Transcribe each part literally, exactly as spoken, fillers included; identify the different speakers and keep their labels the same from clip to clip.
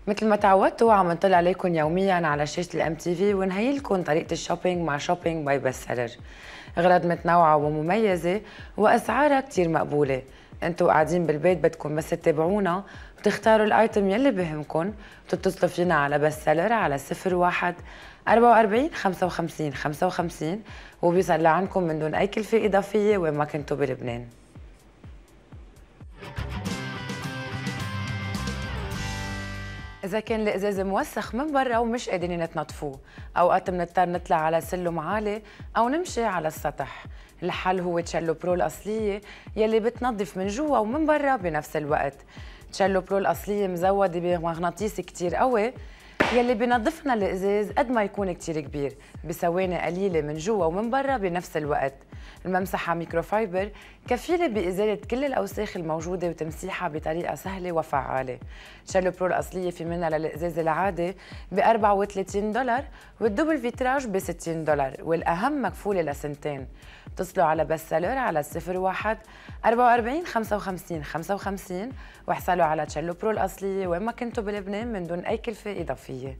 Speaker 1: مثل ما تعودتوا عم نطلع عليكم يوميا على شاشة الام تي في ونهي لكم طريقة الشوبينج مع شوبينج باي بست سيلر. اغراض متنوعة ومميزة واسعارها كتير مقبولة. انتوا قاعدين بالبيت بدكم بس تتابعونا وتختاروا الايتم يلي بهمكم وتتصلوا فينا على بست سيلر على صفر واحد أربعة وأربعين خمسة وخمسين خمسة وخمسين وبيوصل لعندكم من دون اي كلفة اضافية وين ما كنتوا بلبنان. إذا كان الإزاز موسخ من برا ومش قادرين نتنظفوه، أوقات بنضطر نطلع على سلم عالي أو نمشي على السطح، الحل هو تشيلو برو الأصلية يلي بتنظف من جوا ومن برا بنفس الوقت. تشيلو برو الأصلية مزودة بمغناطيس كتير قوي يلي بينظفنا الإزاز قد ما يكون كتير كبير بثواني قليلة من جوا ومن برا بنفس الوقت. الممسحة ميكروفايبر كفيلة بإزالة كل الأوساخ الموجودة وتمسيحها بطريقة سهلة وفعالة. تشيلو برو الأصلية في منها للإزاز العادي ب أربعة وثلاثين دولار والدبل فيتراج ب ستين دولار والأهم مكفولة لسنتين. اتصلوا على بست سيلر على صفر واحد أربعة وأربعين خمسة وخمسين خمسة وخمسين واحصلوا على تشيلو برو الأصلية وين ما كنتوا بلبنان من دون أي كلفة إضافية.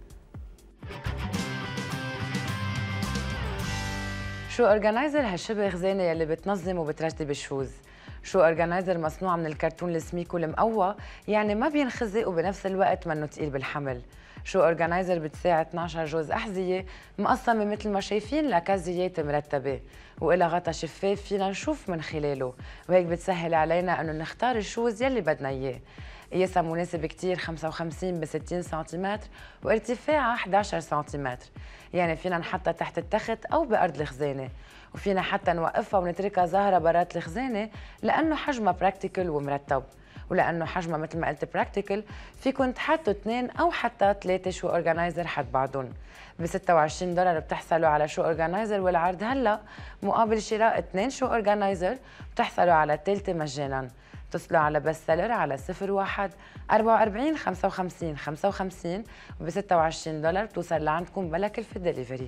Speaker 1: شو اورجنايزر هالشبه خزانه يلي بتنظم وبترتب الشوز. شو اورجنايزر مصنوع من الكرتون السميك والمقوى يعني ما بينخزق وبنفس الوقت منه تقيل بالحمل. شو اورجنايزر بتساعد اثنعش جوز احذيه مقسمه مثل ما شايفين لكزيات مرتبه وإلها غطا شفاف فينا نشوف من خلاله وهيك بتسهل علينا انه نختار الشوز يلي بدنا اياه. قياسها مناسب كتير خمسة وخمسين ب ستين سنتيمتر وارتفاعها إحدى عشر سنتيمتر، يعني فينا نحطها تحت التخت أو بأرض الخزانة وفينا حتى نوقفها ونتركها ظاهرة برات الخزانة لأنه حجمها براكتيكل ومرتب. ولأنه حجمها مثل ما قلت براكتيكل فيكم تحطوا اثنين أو حتى ثلاثة شو أورجنايزر حد بعضهم. ب ستة وعشرين دولار بتحصلوا على شو أورجنايزر والعرض هلا مقابل شراء اثنين شو أورجنايزر بتحصلوا على الثالثة مجانا. اتصلوا على بست سيلر على صفر واحد أربعة وأربعين خمسة وخمسين خمسة وخمسين وب ستة وعشرين دولار بتوصل لعندكم بلا كلفة دليفري.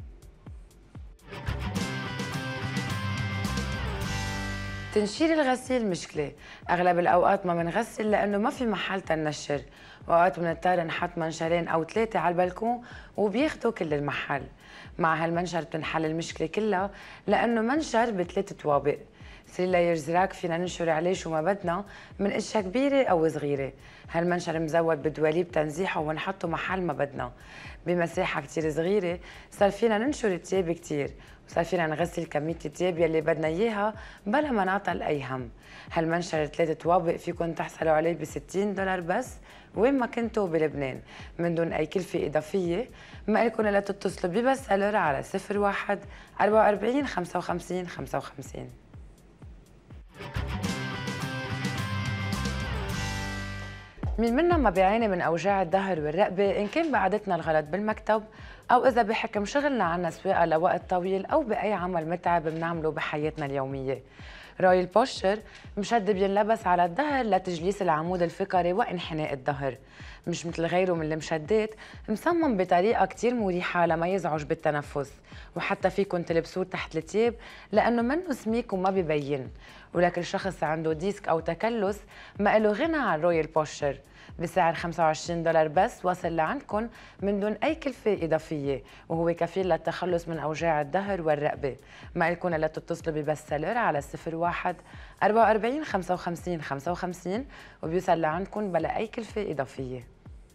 Speaker 1: تنشير الغسيل مشكلة، أغلب الأوقات ما بنغسل لأنه ما في محل تنشر، وأوقات بنضطر نحط منشرين أو ثلاثة على البلكون وبياخدوا كل المحل. مع هالمنشر بتنحل المشكلة كلها لأنه منشر بثلاث طوابق. ثري لايرز راك فينا ننشر عليه شو ما بدنا من اشياء كبيره او صغيره. هالمنشر مزود بدواليب تنزيحه ونحطه محل ما بدنا. بمساحه كتير صغيره صار فينا ننشر الثياب كتير وصار فينا نغسل كميه الثياب يلي بدنا اياها بلا ما نعطل اي هم. هالمنشر ثلاث طوابق فيكم تحصلوا عليه ب ستين دولار بس وين ما كنتوا بلبنان من دون اي كلفه اضافيه. ما لكم الا تتصلوا ببست سيلر على صفر واحد أربعة وأربعين خمسة وخمسين خمسة وخمسين. مين منا ما بيعاني من أوجاع الظهر والرقبة إن كان بعادتنا الغلط بالمكتب أو إذا بحكم شغلنا عنا سواقة لوقت طويل أو بأي عمل متعب بنعمله بحياتنا اليومية. رويال بوستشر مشد بينلبس على الظهر لتجليس العمود الفقري وانحناء الظهر، مش مثل غيره من المشدات، مصمم بطريقة كتير مريحة لما يزعج بالتنفس، وحتى فيكن تلبسوه تحت التياب لأنه منه سميك وما ببين. ولكل شخص عنده ديسك أو تكلس ما له غنى عن رويال بوستشر بسعر خمسة وعشرين دولار بس واصل لعندكم من دون أي كلفة إضافية وهو كفيل للتخلص من أوجاع الظهر والرقبة. ما لكم إلا تتصلوا ببست سيلر على صفر واحد أربعة وأربعين خمسة وخمسين خمسة وخمسين وبيوصل لعندكم بلا أي كلفة إضافية.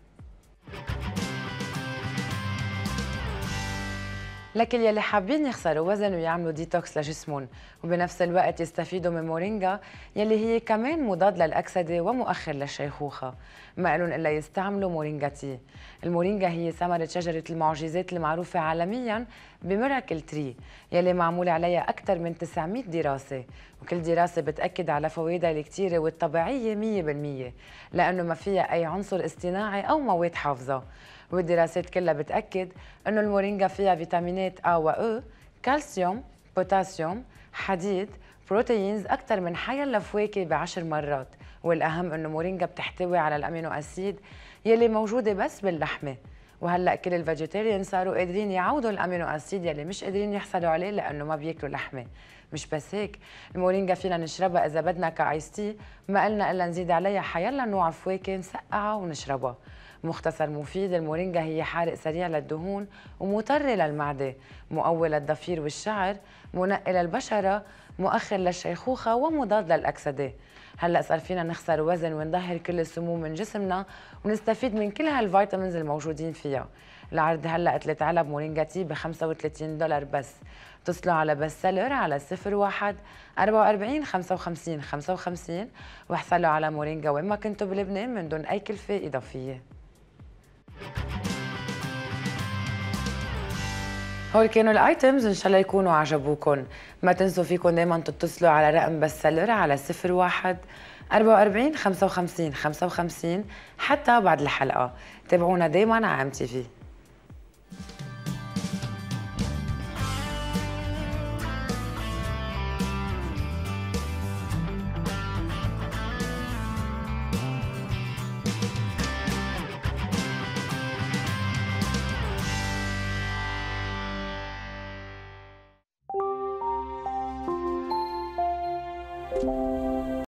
Speaker 1: لكن يلي حابين يخسروا وزن ويعملوا ديتوكس لجسمهم وبنفس الوقت يستفيدوا من مورينجا يلي هي كمان مضاد للأكسدة ومؤخر للشيخوخة، ما لهم إلا يستعملوا مورينجا تي. المورينجا هي ثمرة شجرة المعجزات المعروفة عالمياً بميراكل تري يلي معمول عليها أكثر من تسعمية دراسة، وكل دراسة بتأكد على فوائدها الكتيرة والطبيعية مية بالمية لأنه ما فيها أي عنصر اصطناعي أو مواد حافظة. والدراسات كلها بتأكد أنه المورينجا فيها فيتامينات A و E، كالسيوم، بوتاسيوم، حديد، بروتينز أكثر من حيلا فواكه بعشر مرات، والأهم أنه مورينجا بتحتوي على الأمينو أسيد يلي موجودة بس باللحمة. وهلا كل الفيجيتيريان صاروا قادرين يعوضوا الأمينو أسيد يلي مش قادرين يحصلوا عليه لأنه ما بياكلوا لحمة. مش بس هيك، المورينجا فينا نشربها إذا بدنا كايس تي، ما قلنا إلا نزيد عليها حيلا نوع فواكه نسقعها ونشربها. مختصر مفيد. المورينجا هي حارق سريع للدهون ومطري للمعدة، مقوي للضفير والشعر، منقي للبشرة، مؤخر للشيخوخة ومضاد للأكسدة. هلأ صار فينا نخسر وزن ونطهر كل السموم من جسمنا ونستفيد من كل هالفيتامينز الموجودين فيها. العرض هلأ ثلاث علب مورينجا تي ب خمسة وثلاثين دولار بس. اتصلوا على بس سيلر على صفر واحد أربعة وأربعين خمسة وخمسين خمسة وخمسين واحصلوا على مورينجا وين ما كنتوا بلبنان من دون أي كلفة إضافية. هول كانوا الايتمز، ان شاء الله يكونوا عجبوكم. ما تنسوا فيكم دايما تتصلوا على رقم بس سيلر على صفر واحد أربعة وأربعين خمسة وخمسين خمسة وخمسين حتى بعد الحلقة. تابعونا دايما على ام تي في.